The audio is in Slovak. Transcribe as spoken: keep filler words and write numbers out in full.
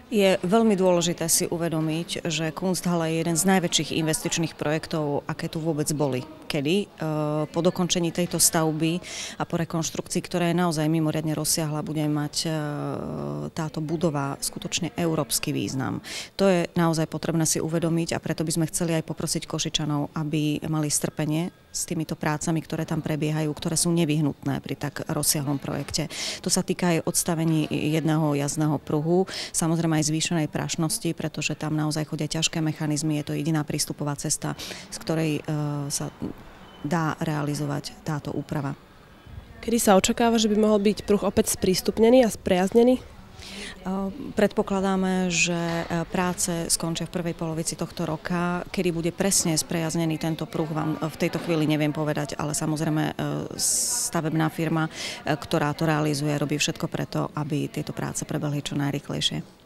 Je veľmi dôležité si uvedomiť, že Kunsthalle je jeden z najväčších investičných projektov, aké tu vôbec boli. Kedy po dokončení tejto stavby a po rekonštrukcii, ktorá je naozaj mimoriadne rozsiahla, bude mať táto budova skutočne európsky význam. To je naozaj potrebné si uvedomiť a preto by sme chceli aj poprosiť Košičanov, aby mali strpenie s týmito prácami, ktoré tam prebiehajú, ktoré sú nevyhnutné pri tak rozsiahlom projekte. To sa týka aj odstavení jedného jazdného pruhu, samozrejme aj zvýšenej prašnosti, pretože tam naozaj chodia ťažké mechanizmy, je to jediná prístupová cesta, z ktorej e, sa dá realizovať táto úprava. Kedy sa očakáva, že by mohol byť pruh opäť sprístupnený a spriaznený? Predpokladáme, že práce skončia v prvej polovici tohto roka. Kedy bude presne sprejaznený tento pruh, vám v tejto chvíli neviem povedať, ale samozrejme stavebná firma, ktorá to realizuje, robí všetko preto, aby tieto práce prebehli čo najrýchlejšie.